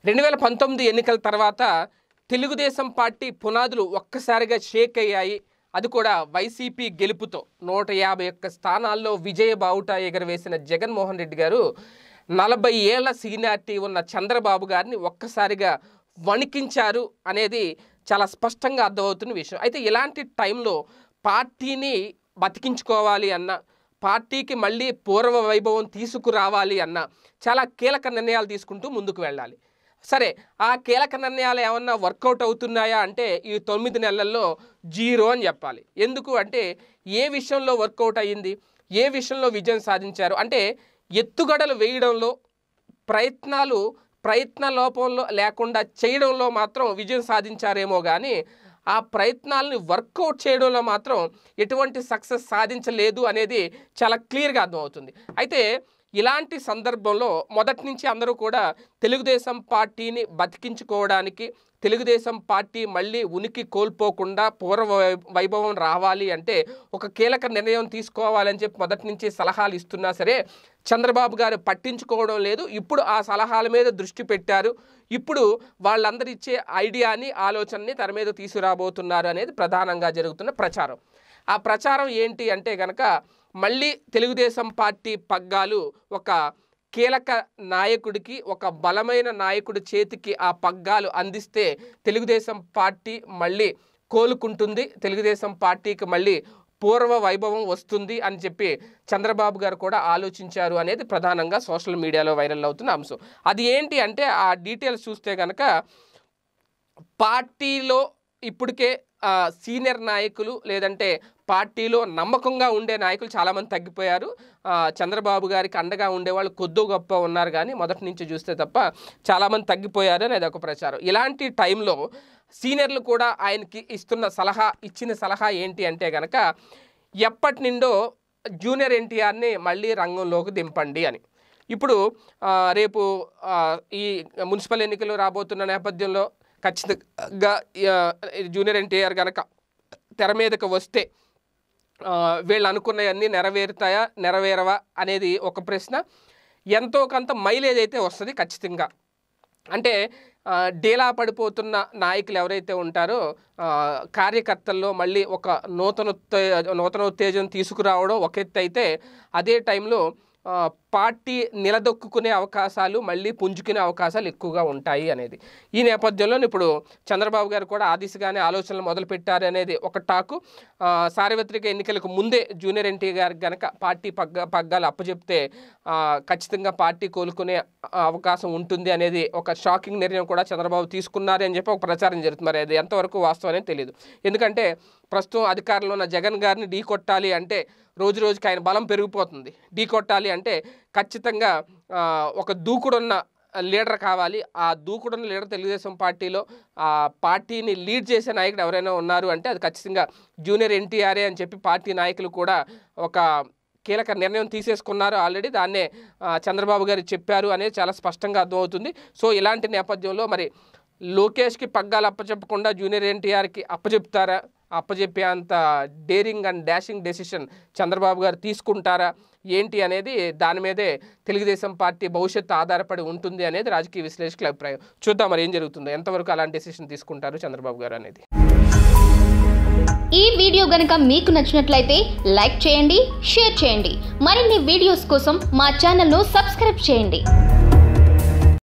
2019 ఎన్నికల తర్వాత తెలుగుదేశం పార్టీ పునాదులు ఒక్కసారిగా షేక్ అయ్యాయి. అది కూడా వైసీపీ గెలుపుతో 151 స్థానాల్లో విజయ బావుట ఎగరవేసిన జగన్మోహన్ రెడ్డి గారు 40 ఏళ్ల సీనియారిటీ ఉన్న చంద్రబాబు గారిని ఒక్కసారిగా వణికించారు అనేది చాలా స్పష్టంగా అర్థమవుతున్న విషయం. అయితే ఇలాంటి టైంలో పార్టీని బతికించుకోవాలి అన్న, పార్టీకి మళ్ళీ పూర్వ వైభవం తీసుకురావాలి అన్న చాలా కీలక నిర్ణయాలు తీసుకుంటూ ముందుకు వెళ్ళాలి. సరే, ఆ కీలక నిర్ణయాలు ఏమన్నా వర్కౌట్ అవుతున్నాయా అంటే ఈ 9 నెలల్లో 0 అని చెప్పాలి. ఎందుకు అంటే ఏ విషయంలో వర్కౌట్ అయ్యింది, ఏ విషయంలో విజయం సాధించారు అంటే ఎత్తుగడలు వేయడంలో, ప్రయత్న లోపంలో లేకుండా చేయడంలో మాత్రం విజయం సాధించారేమో కానీ ఆ ప్రయత్నాలను వర్కౌట్ చేయడంలో మాత్రం ఎటువంటి సక్సెస్ సాధించలేదు అనేది చాలా క్లియర్గా అర్థమవుతుంది. అయితే ఇలాంటి సందర్భంలో మొదటి నుంచి అందరూ కూడా తెలుగుదేశం పార్టీని బతికించుకోవడానికి, తెలుగుదేశం పార్టీ మళ్ళీ ఉనికి కోల్పోకుండా పూర్వ వైభవం రావాలి అంటే ఒక కీలక నిర్ణయం తీసుకోవాలని చెప్పి మొదటి నుంచి సలహాలు ఇస్తున్నా సరే చంద్రబాబు గారు పట్టించుకోవడం లేదు. ఇప్పుడు ఆ సలహాల మీద దృష్టి పెట్టారు. ఇప్పుడు వాళ్ళందరూ ఇచ్చే ఐడియాని, ఆలోచనని తెర మీద తీసుకురాబోతున్నారు అనేది ప్రధానంగా జరుగుతున్న ప్రచారం. ఆ ప్రచారం ఏంటి అంటే కనుక మళ్ళీ తెలుగుదేశం పార్టీ పగ్గాలు ఒక కీలక నాయకుడికి, ఒక బలమైన నాయకుడి చేతికి ఆ పగ్గాలు అందిస్తే తెలుగుదేశం పార్టీ మళ్ళీ కోలుకుంటుంది, తెలుగుదేశం పార్టీకి మళ్ళీ పూర్వ వైభవం వస్తుంది అని చెప్పి చంద్రబాబు గారు కూడా ఆలోచించారు అనేది ప్రధానంగా సోషల్ మీడియాలో వైరల్ అవుతున్న అంశం. అది ఏంటి అంటే ఆ డీటెయిల్స్ చూస్తే కనుక పార్టీలో ఇప్పటికే సీనియర్ నాయకులు లేదంటే పార్టీలో నమ్మకంగా ఉండే నాయకులు చాలామంది తగ్గిపోయారు. చంద్రబాబు గారికి అండగా ఉండేవాళ్ళు కొద్దో గొప్ప ఉన్నారు కానీ మొదటి నుంచి చూస్తే తప్ప చాలామంది తగ్గిపోయారు అనేది ఒక ప్రచారం. ఇలాంటి టైంలో సీనియర్లు కూడా ఆయనకి ఇచ్చిన సలహా ఏంటి అంటే కనుక ఎప్పటి నుండో జూనియర్ ఎన్టీఆర్ని మళ్ళీ రంగంలోకి దింపండి అని. ఇప్పుడు రేపు ఈ మున్సిపల్ ఎన్నికలు రాబోతున్న నేపథ్యంలో ఖచ్చితంగా జూనియర్ ఎన్టీఆర్ కనుక తెర మీదకి వస్తే వీళ్ళు అనుకున్నవన్నీ నెరవేరుతాయా, నెరవేరవా అనేది ఒక ప్రశ్న. ఎంతో కొంత మైలేజ్ అయితే వస్తుంది ఖచ్చితంగా. అంటే డీలా పడిపోతున్న నాయకులు ఎవరైతే ఉంటారో కార్యకర్తల్లో మళ్ళీ ఒక నూతనోత్తేజం తీసుకురావడం ఒక ఎత్తు అయితే, అదే టైంలో పార్టీ నిలదొక్కునే అవకాశాలు, మళ్ళీ పుంజుకునే అవకాశాలు ఎక్కువగా ఉంటాయి అనేది. ఈ నేపథ్యంలో ఇప్పుడు చంద్రబాబు గారు కూడా ఆ దిశగానే ఆలోచనలు మొదలుపెట్టారు అనేది ఒక టాకు. సార్వత్రిక ఎన్నికలకు ముందే జూనియర్ ఎన్టీఆర్ గారికి కనుక పార్టీ పగ్గాలు అప్పచెప్తే ఖచ్చితంగా పార్టీ కోలుకునే అవకాశం ఉంటుంది అనేది ఒక షాకింగ్ నిర్ణయం కూడా చంద్రబాబు తీసుకున్నారు అని చెప్పి ఒక ప్రచారం జరుగుతుంది. మరి అది ఎంతవరకు వాస్తవం అనేది తెలియదు. ఎందుకంటే ప్రస్తుతం అధికారంలో ఉన్న జగన్ గారిని ఢీ కొట్టాలి అంటే రోజు రోజుకి ఆయన బలం పెరిగిపోతుంది. ఢీ కొట్టాలి అంటే ఖచ్చితంగా ఒక దూకుడున్న లీడర్ కావాలి. ఆ దూకుడున్న లీడర్ తెలుగుదేశం పార్టీలో పార్టీని లీడ్ చేసే నాయకుడు ఎవరైనా ఉన్నారు అంటే అది ఖచ్చితంగా జూనియర్ ఎన్టీఆర్ఏ అని చెప్పి పార్టీ నాయకులు కూడా ఒక కీలక నిర్ణయం తీసేసుకున్నారు ఆల్రెడీ. దాన్నే చంద్రబాబు గారు చెప్పారు అనేది చాలా స్పష్టంగా అర్థమవుతుంది. సో ఇలాంటి నేపథ్యంలో మరి లోకేష్కి పగ్గాలు అప్పచెప్పకుండా జూనియర్ ఎన్టీఆర్కి అప్పచెప్తారా, అప్పచెప్పే అంత daring and dashing decision Chandrababu garu తీసుకుంటారా ఏంటి అనేది దాని మీదే తెలుగుదేశం పార్టీ భవిష్యత్తు ఆధారపడి ఉంటుంది అనేది రాజకీయ విశ్లేషకుల అభిప్రాయం. చూద్దాం మరి ఏం జరుగుతుందో, ఎంతవరకు అలాంటి డెసిషన్ తీసుకుంటారు చంద్రబాబు గారు అనేది. ఈ వీడియో గనుక మీకు నచ్చినట్లయితే లైక్ చేయండి, షేర్ చేయండి. మరిన్ని వీడియోస్ కోసం మా ఛానల్ను సబ్స్క్రైబ్ చేయండి.